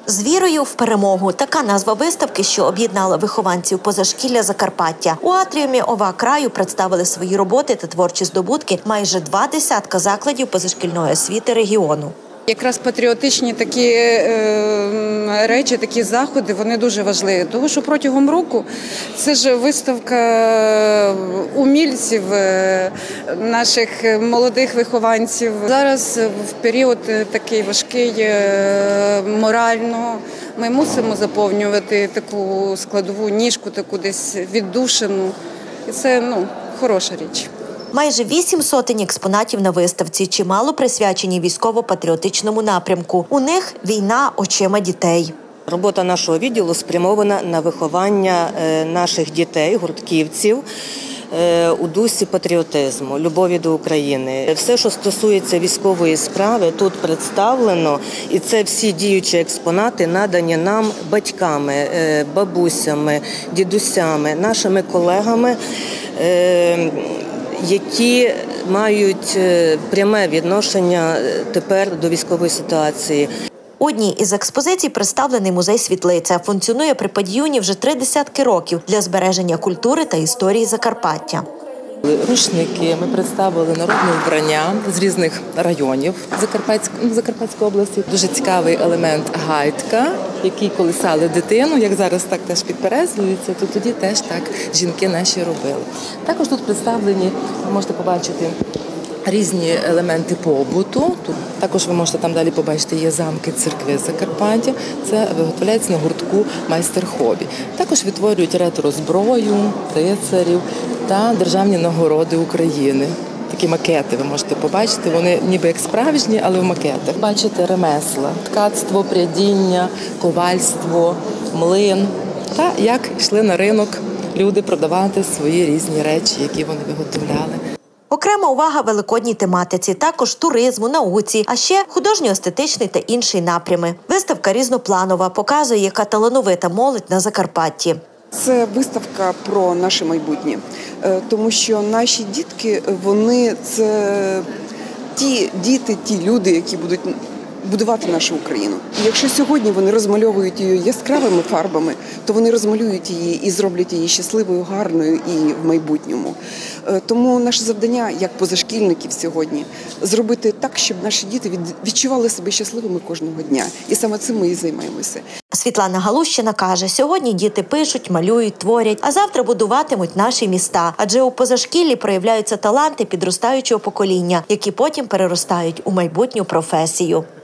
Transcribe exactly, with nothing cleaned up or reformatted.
З вірою в перемогу – така назва виставки, що об'єднала вихованців позашкілля Закарпаття. У атріумі ОВА краю представили свої роботи та творчі здобутки майже два десятка закладів позашкільної освіти регіону. Якраз патріотичні такі е, речі, такі заходи, вони дуже важливі. Тому що протягом року це ж виставка умільців, е, наших молодих вихованців. Зараз в період такий важкий е, морально ми мусимо заповнювати таку складову ніжку, таку десь віддушину. І це, ну, хороша річ. Майже вісім сотень експонатів на виставці, чимало присвячені військово-патріотичному напрямку. У них війна очима дітей. Робота нашого відділу спрямована на виховання наших дітей, гуртківців, у дусі патріотизму, любові до України. Все, що стосується військової справи, тут представлено, і це всі діючі експонати, надані нам батьками, бабусями, дідусями, нашими колегами, які мають пряме відношення тепер до військової ситуації. У одній із експозицій представлений музей «Світлиця». Функціонує при Падіюні вже три десятки років для збереження культури та історії Закарпаття. Рушники, ми представили народне вбрання з різних районів Закарпатської, Закарпатської області. Дуже цікавий елемент гайтка, який колисали дитину, як зараз так теж підперезується, то тоді теж так жінки наші робили. Також тут представлені, ви можете побачити, різні елементи побуту. Тут також ви можете там далі побачити, є замки, церкви Закарпаття. Це виготовляється на гуртку майстер-хобі. Також відтворюють ретро-зброю, рицарів та державні нагороди України. Такі макети ви можете побачити, вони ніби як справжні, але в макетах. Бачите ремесла, ткацтво, прядіння, ковальство, млин та як йшли на ринок люди продавати свої різні речі, які вони виготовляли. Окрема увага великодній тематиці, також туризму, науці, а ще художньо-естетичний та інші напрями. Виставка різнопланова, показує, яка талановита молодь на Закарпатті. Це виставка про наше майбутнє, тому що наші дітки, вони це ті діти, ті люди, які будуть будувати нашу Україну. І якщо сьогодні вони розмальовують її яскравими фарбами, то вони розмалюють її і зроблять її щасливою, гарною і в майбутньому. Тому наше завдання, як позашкільників сьогодні, зробити так, щоб наші діти відчували себе щасливими кожного дня. І саме цим ми і займаємося. Світлана Галущина каже, сьогодні діти пишуть, малюють, творять, а завтра будуватимуть наші міста. Адже у позашкіллі проявляються таланти підростаючого покоління, які потім переростають у майбутню професію.